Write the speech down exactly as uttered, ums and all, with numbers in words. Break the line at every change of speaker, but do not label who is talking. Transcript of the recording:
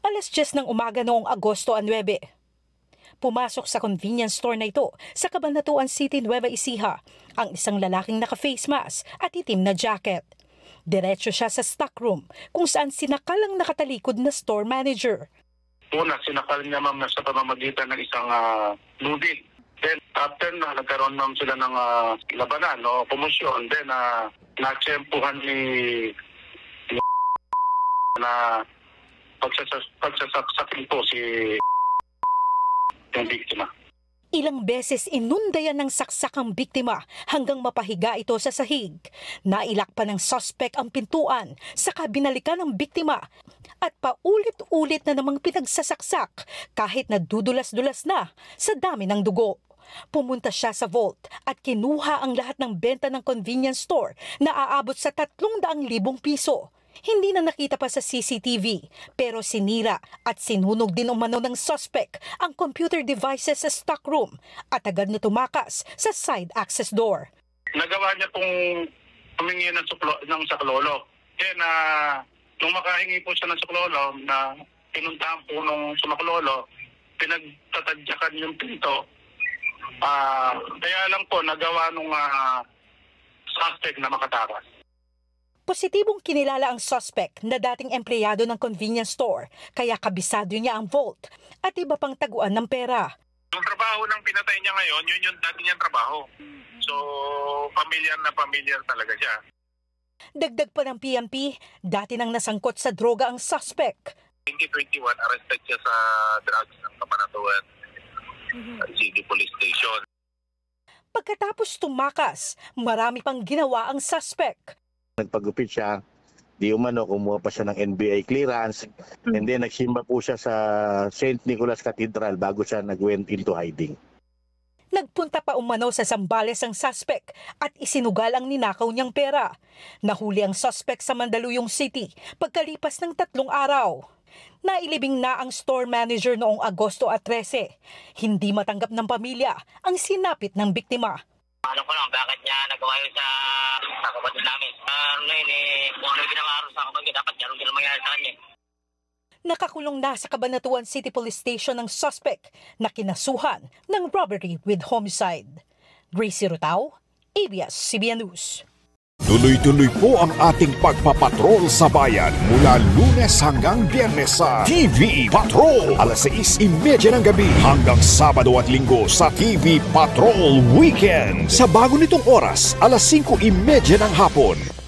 alas diyes ng umaga noong Agosto nine. Pumasok sa convenience store na ito sa Cabanatuan City, Nueva Ecija ang isang lalaking naka-face mask at itim na jacket. Diretso siya sa stockroom kung saan sinakal ang nakatalikod na store manager.
Una, sinakal niya ma'am sa pamamagitan ng isang uh, lubid. Then after na nagkaroon ma'am sila ng uh, labanan o komosyon, then uh, natsempuhan ni, ni na pagsasas, pagsasaksakin po si yung biktima.
Ilang beses inundayan ng saksak ang biktima hanggang mapahiga ito sa sahig. Nailak pa ng suspect ang pintuan, saka binalikan ng biktima at paulit-ulit na namang pinagsasaksak kahit nadudulas-dulas na sa dami ng dugo. Pumunta siya sa vault at kinuha ang lahat ng benta ng convenience store na aabot sa tatlong daang libong piso. Hindi na nakita pa sa C C T V pero sinira at sinunog din umano ng suspect ang computer devices sa stockroom at agad na tumakas sa side access door.
Nagawa niya pong humingi ng, suklo, ng saklolo. Kaya na nung makahingi po siya ng saklolo na pinuntahan po nung sumaklolo, pinagtatadyakan yung pinto. Uh, kaya lang po nagawa nung uh, suspect na makatakas.
Positibong kinilala ang suspect na dating empleyado ng convenience store kaya kabisado niya ang vault at iba pang taguan ng pera.
Yung trabaho ng pinatay niya ngayon, yun yung dati niyang trabaho. So, familiar na familiar talaga siya.
Dagdag pa ng P N P, dati nang nasangkot sa droga ang suspect.
twenty twenty-one, arrested siya sa drugs ng Cabanatuan mm-hmm. City Police Station.
Pagkatapos tumakas, marami pang ginawa ang suspect.
Nagpagupit siya, di umano, kumuha pa siya ng N B I clearance, mm-hmm. and then nagsimba po siya sa Saint Nicholas Cathedral bago siya nag-went into hiding.
Nagpunta pa umano sa Zambales ang suspect at isinugal ang ninakaw niyang pera. Nahuli ang suspect sa Mandaluyong City pagkalipas ng tatlong araw. Nailibing na ang store manager noong Agosto thirteen. Hindi matanggap ng pamilya ang sinapit ng biktima.
Alam ko lang bakit niya nagawa yun sa, sa kapatid namin. Ano uh, yun eh, kung ano yung ginamaro sa kapatid, dapat gano'n din mangyari sa kanya.
Nakakulong na sa Cabanatuan City Police Station ang suspect na kinasuhan ng robbery with homicide. Gracie Rutao, A B S C B N News.
Tuloy-tuloy po ang ating pagpapatrol sa bayan mula Lunes hanggang Biyernes sa T V Patrol. alas sais trenta ng gabi hanggang Sabado at Linggo sa T V Patrol Weekend. Sa bago nitong oras, alas singko trenta ng hapon.